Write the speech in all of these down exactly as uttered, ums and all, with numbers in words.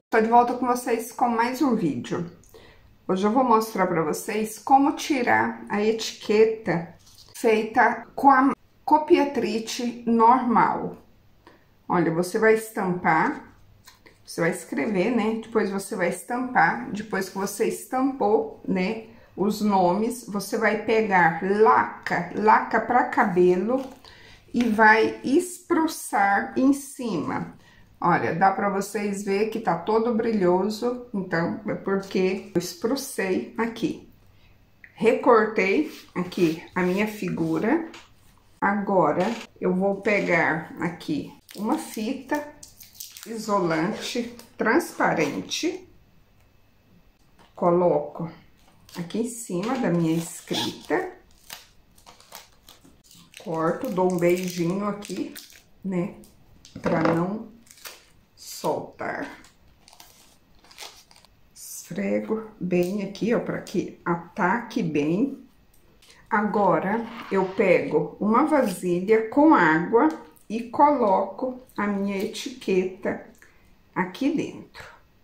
Tô de volta com vocês com mais um vídeo. Hoje eu vou mostrar para vocês como tirar a etiqueta feita com a copiatrite normal. Olha, você vai estampar, você vai escrever, né? Depois você vai estampar, depois que você estampou, né, os nomes, você vai pegar laca, laca para cabelo e vai espruçar em cima. Olha, dá pra vocês ver que tá todo brilhoso, então é porque eu esprucei aqui. Recortei aqui a minha figura. Agora, eu vou pegar aqui uma fita isolante transparente. Coloco aqui em cima da minha escrita. Corto, dou um beijinho aqui, né, pra não soltar. Esfrego bem aqui, ó, para que ataque bem. Agora, eu pego uma vasilha com água e coloco a minha etiqueta aqui dentro.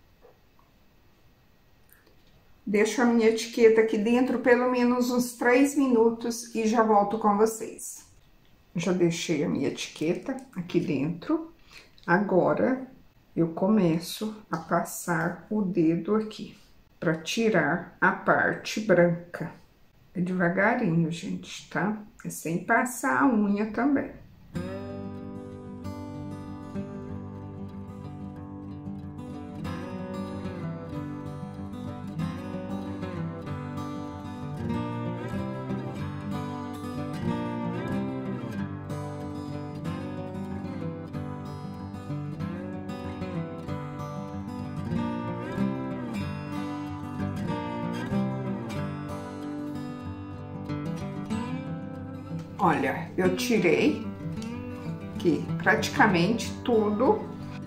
Deixo a minha etiqueta aqui dentro pelo menos uns três minutos e já volto com vocês. Já deixei a minha etiqueta aqui dentro. Agora, eu começo a passar o dedo aqui, para tirar a parte branca. É devagarinho, gente, tá? É sem passar a unha também. Olha, eu tirei aqui praticamente tudo.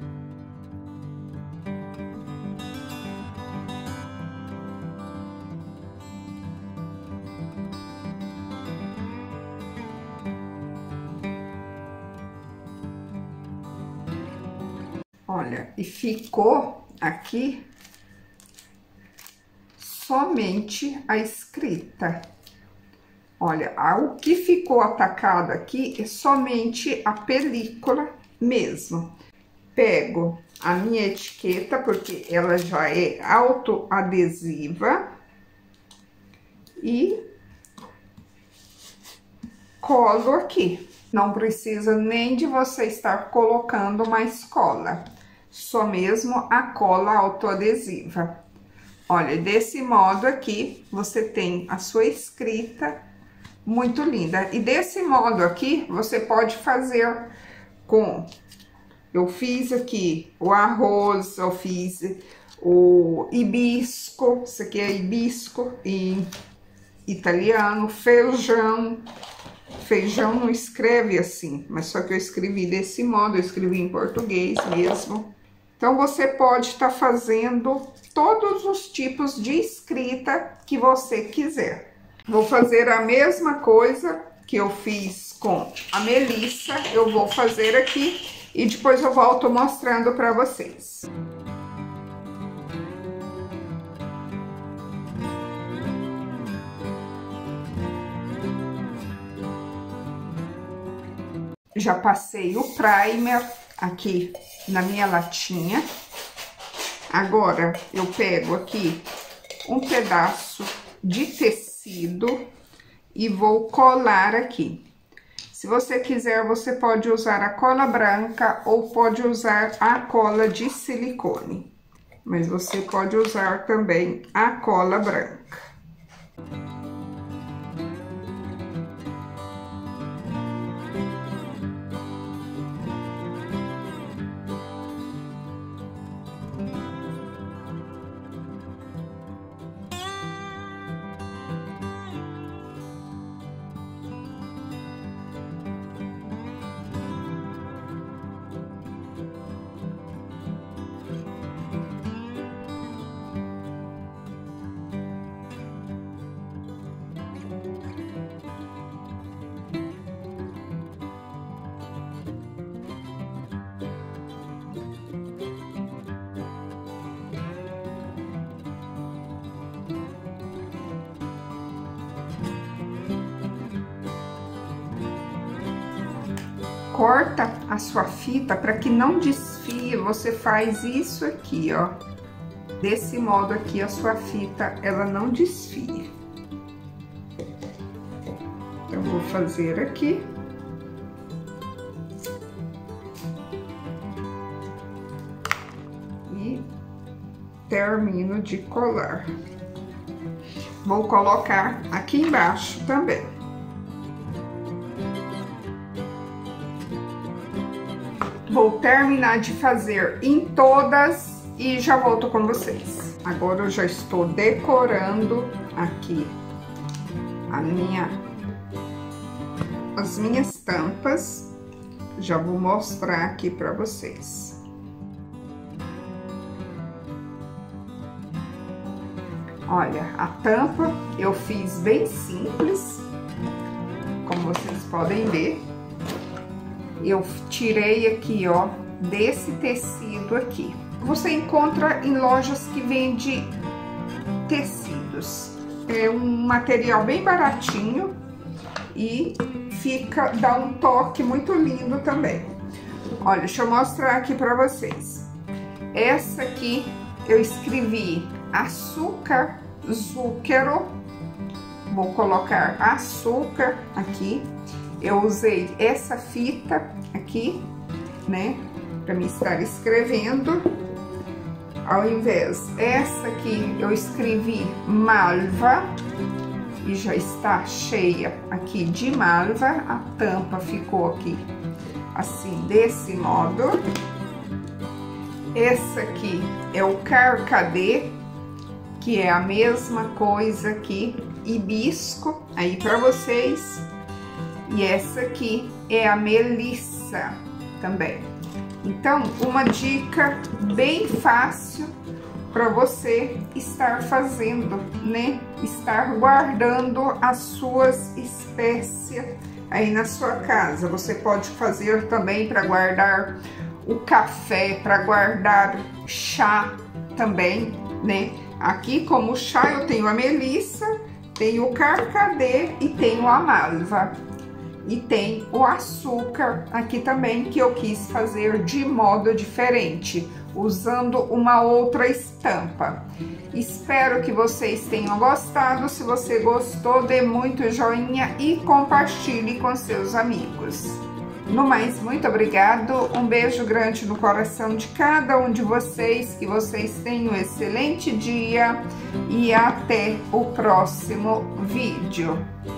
Olha, e ficou aqui somente a escrita. Olha, o que ficou atacado aqui é somente a película mesmo. Pego a minha etiqueta, porque ela já é autoadesiva, e colo aqui. Não precisa nem de você estar colocando mais cola, só mesmo a cola autoadesiva. Olha, desse modo aqui, você tem a sua escrita muito linda. E desse modo aqui, você pode fazer com... Eu fiz aqui o arroz, eu fiz o hibisco, isso aqui é hibisco em italiano, feijão. Feijão não escreve assim, mas só que eu escrevi desse modo, eu escrevi em português mesmo. Então, você pode estar fazendo todos os tipos de escrita que você quiser. Vou fazer a mesma coisa que eu fiz com a Melissa, eu vou fazer aqui e depois eu volto mostrando para vocês. Já passei o primer aqui na minha latinha. Agora, eu pego aqui um pedaço de tecido e vou colar aqui. Se você quiser, você pode usar a cola branca ou pode usar a cola de silicone. Mas você pode usar também a cola branca. corta a sua fita para que não desfie, você faz isso aqui, ó. Desse modo aqui, a sua fita, ela não desfia. Então, vou fazer aqui. E termino de colar. Vou colocar aqui embaixo também. Vou terminar de fazer em todas e já volto com vocês. Agora eu já estou decorando aqui a minha, as minhas tampas. Já vou mostrar aqui para vocês. Olha, a tampa eu fiz bem simples, como vocês podem ver. Eu tirei aqui, ó, desse tecido aqui. Você encontra em lojas que vende tecidos. É um material bem baratinho e fica, dá um toque muito lindo também. Olha, deixa eu mostrar aqui pra vocês. Essa aqui eu escrevi açúcar zúquero. Vou colocar açúcar aqui. Eu usei essa fita aqui, né, para me estar escrevendo. Ao invés, essa aqui eu escrevi malva e já está cheia aqui de malva. A tampa ficou aqui assim, desse modo. Essa aqui é o carcadê, que é a mesma coisa aqui, hibisco, aí para vocês. E essa aqui é a melissa também. Então, uma dica bem fácil para você estar fazendo, né? Estar guardando as suas espécies aí na sua casa. Você pode fazer também para guardar o café, para guardar chá também, né? Aqui, como chá, eu tenho a melissa, tenho o carcadê e tenho a malva. E tem o açúcar aqui também, que eu quis fazer de modo diferente, usando uma outra estampa. Espero que vocês tenham gostado. Se você gostou, dê muito joinha e compartilhe com seus amigos. No mais, muito obrigado. Um beijo grande no coração de cada um de vocês. Que vocês tenham um excelente dia e até o próximo vídeo.